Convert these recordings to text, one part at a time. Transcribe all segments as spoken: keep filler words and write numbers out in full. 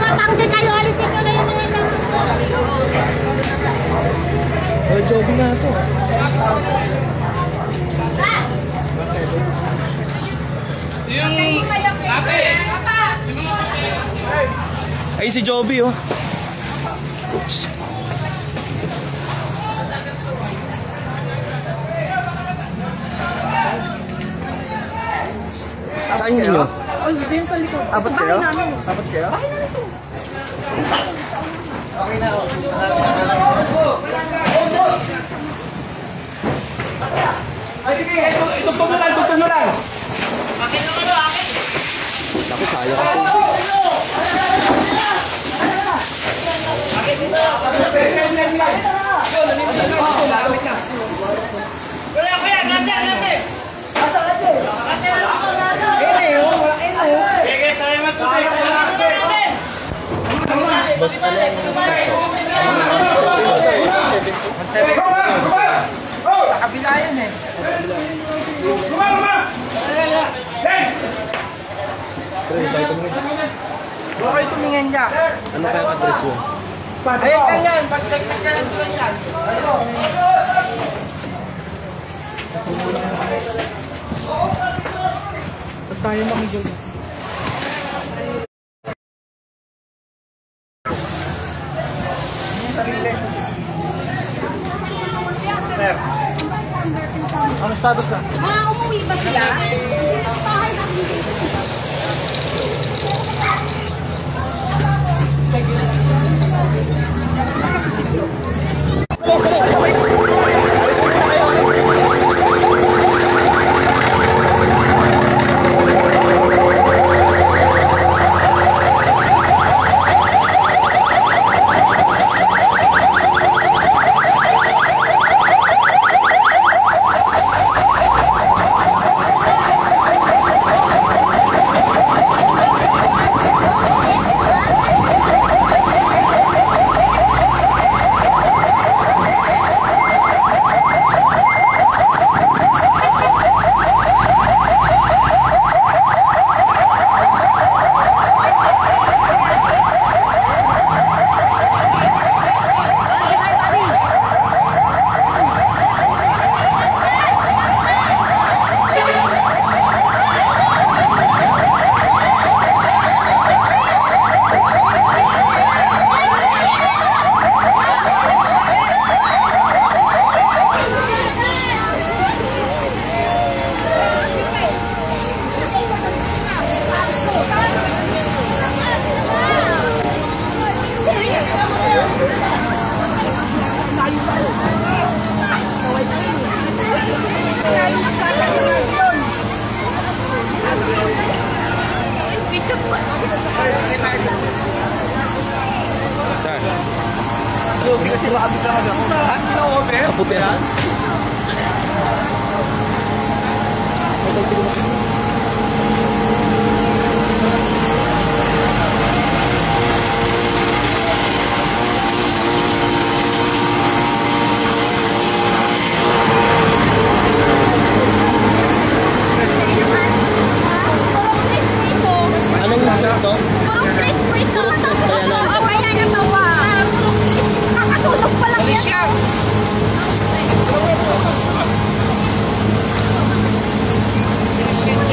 Tanggi kayo, alisin ko na yung mga ito. Oh, Joby na ito. Yung ate. Ay, si Joby, oh. Oops. Saan nyo? Ay, din sa likod. Apat kayo? Apat kayo? Okay na, oh. Ay, sige, itugtog mo lang, itugtog mo lang. Akin naman, akin. Naku, sayang ako. Kuya, kuya, nasa, nasa. Boss ka lang. Sa kabila yan eh. Bakit tumingin niya? Ano kaya address yun? Ayun ka yan, pag-check-check ka lang doon yan. Ba't tayo mamigil? Ano status na? Ah, umuwi ba sila? Bahay na. Saan? Hindi kasi makabit lang ako. Ano na over? Kaputi yan? Anong gusto to? Purong crisp po ito. Oo, kaya natawa. Kakatulog pa lang yan. Finish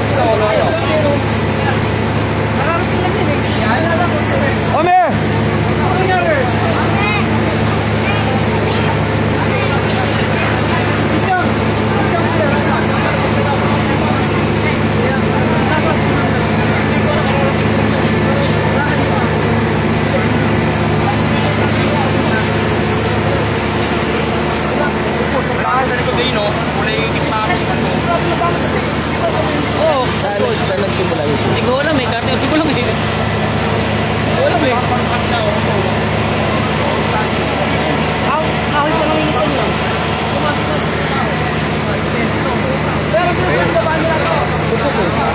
Ome! Oo. Saan, saan nagsimula yun? Hindi ko alam eh. Kartel siguro lang eh. Hindi ko alam eh. Ako, ako pa lang initan yun. Pero sino sa banda nila to?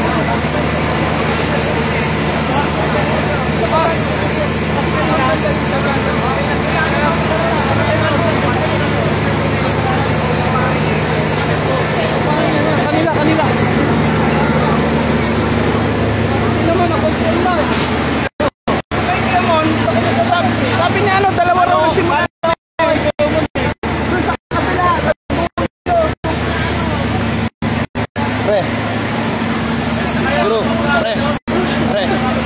Kanila, kanila. Hindi naman ako sila. Sabi, sabi niya ano, dalawa raw nagsimula. Doon sa kapila, sa Pre. Guru, pre. Pre.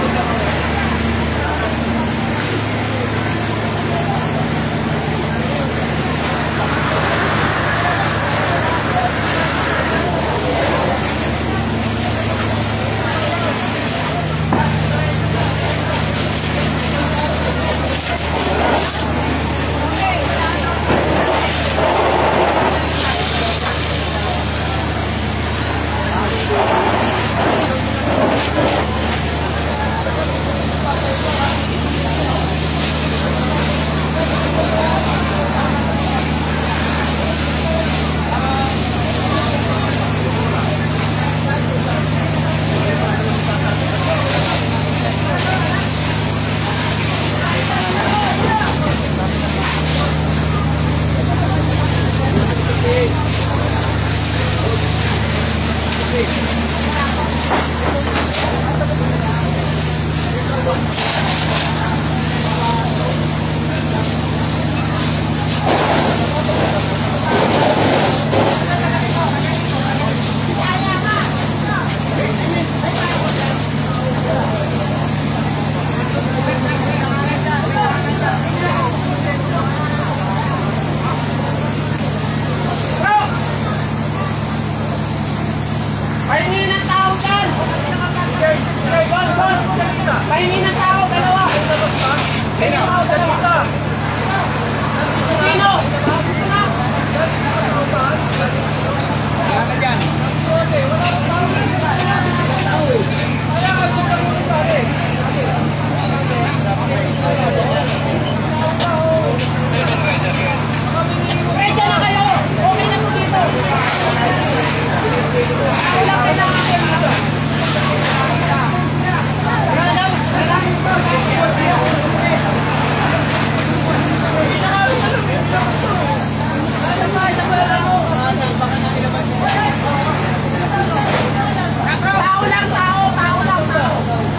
Pahingin ng tao dyan! Pahingin ng tao, dalawa! Pahingin ng tao, dalawa! Sino? Pwede na kayo! Okay na po dito! Kailangan kailangan tao lang, tao, tao lang, tao.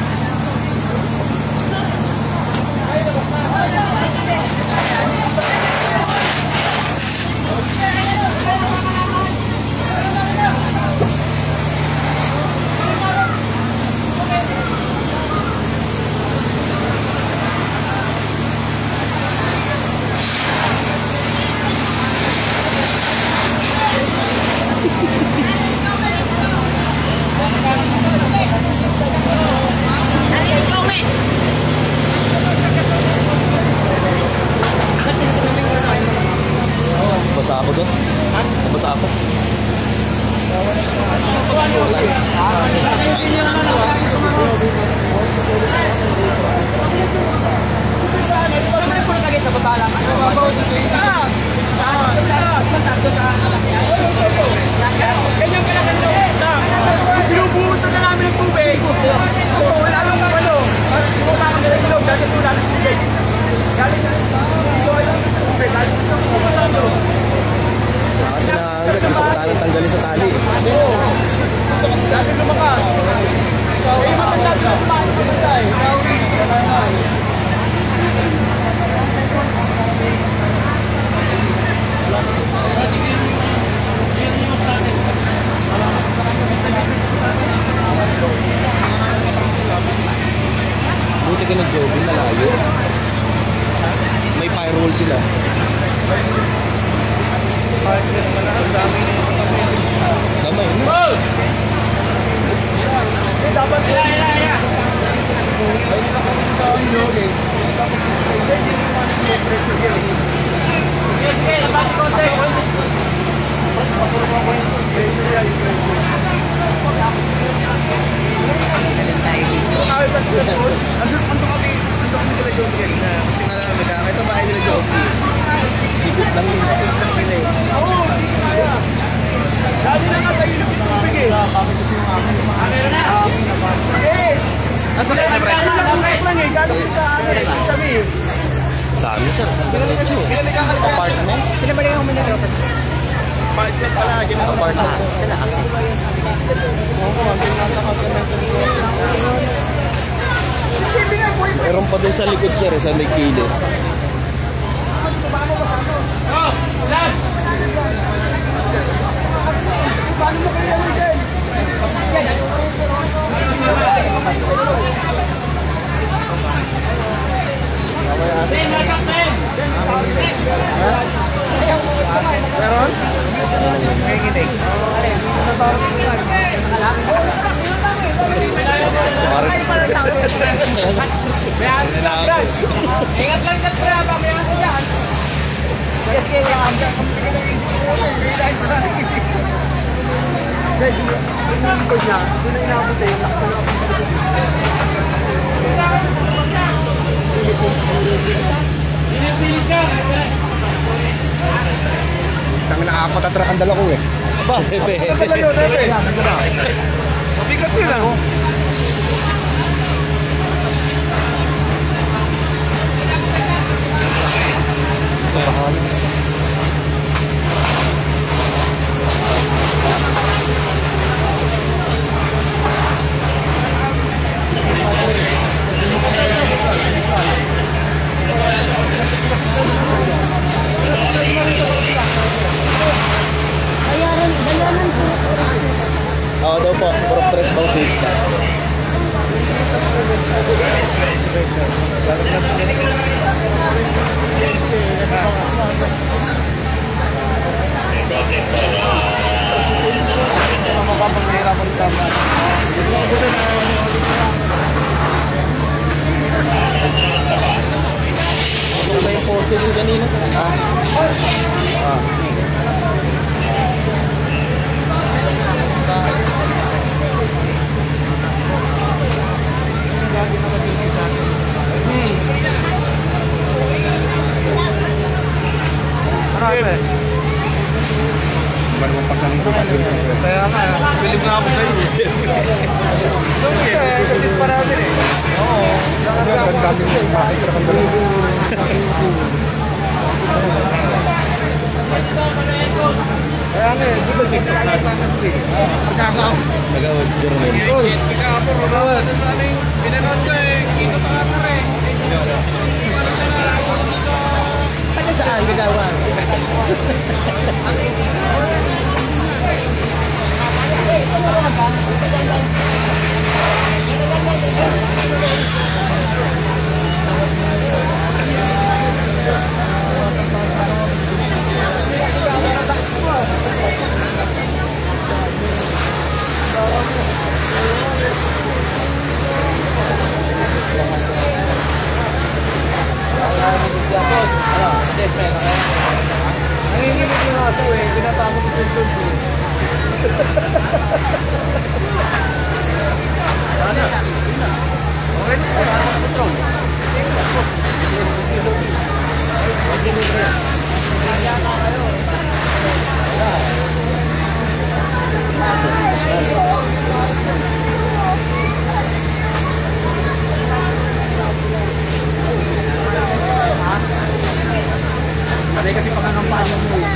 Basa ako doon. Basa ako. Binubuhusan na namin ng tubig. Wala lang ang ano. Wala kami ng ilog. Dati ito namin tubig. Galing na. Ito ay lang tubig. Galing na. Pumasado. Kasi nakahanggat. Gusto ko talang tanggalin sa tali. Oo. Dati lumakas. Eh, matanda ka. Matanda eh. Wala kina Joby, malayo. May firewall sila. Damay. Oh! Dapat ila ila ila. Sige, sige, dapat konti. Andun, andun kami, andun kami kila Joby kanina. Kasi nga lang nagkaka. Ito bahay nila Joby. Higit lang yun. Ikot lang nila eh. Dali na nga sa ilog yung tubig eh. Ano na? Eh! Asa na pre? Ano lang eh, galing sa ano eh, sa Mio. Dami sir. Kailan nagkakalit? Apartment? Pinabalik ako muna dapat. Apartment pala, ganun ang apartment. Sila kasi. Meron pa dun sa likod sir, sa may kilid. Oh! Lab! Paano mo kaya mo dyan? Ben, nagkak Ben! Meron? Nanginginig. Ingat lang ka tra, mamaya ka yan. Yes, kaya ang Guys, yung ko niya, doon na inabot eh, yung laksa na Pinipilit ka! Tangin na apat at ang dala ko eh. Ba, bebe. Mabigat yun ah. Bayaran, bayaran po. Oo daw po, puro press bautista. Ano ba yung pose yung kanina? Ah. Ah. Marami. Marunong pasang ito. Kaya nga, bilib nga ako sa iyo. Kasi, kasi marami eh. Oo. Ang dami yung makikita ang dala. Kaya nga eh, di ba di ka Pagkakaw. Nagawad journal. Uy, pagkakapor, rawad. Pinanood ko eh, kita sa kamera eh. Taga saan gagawa? Nanginginig yung aso eh, pinapasok sa tulog ko. Sana. Okay na, para sa patrol. Kasi kasi pangangampanya mo eh.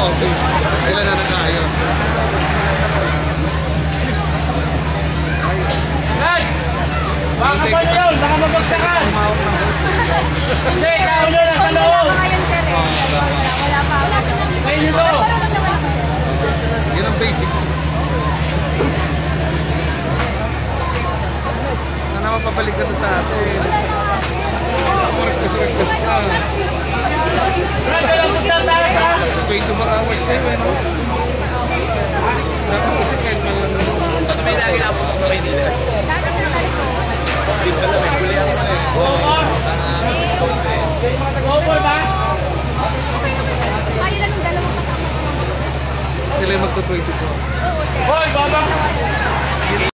office. Sila na nakayo. Hey! Baka pa na yun! Baka mabagsakan! Hindi, ikaw na lang sa Wala loob! pa ngayon, sir. eh. Wala pa. Ay, yun o! Yun ang basic. Sana mapabalik ka na sa atin. Request-request ka. Brad, alam mo na tayo sa... twenty-four hours kayo eh, no? Dapat kasi kahit man lang. Tapos may lagi na po sa Maynila. Hindi pala, may huli ako na eh. Bobor! Bobor ba? Kayo lang yung dalawang kasama. Sila yung magto-twenty-four. Hoy, babang!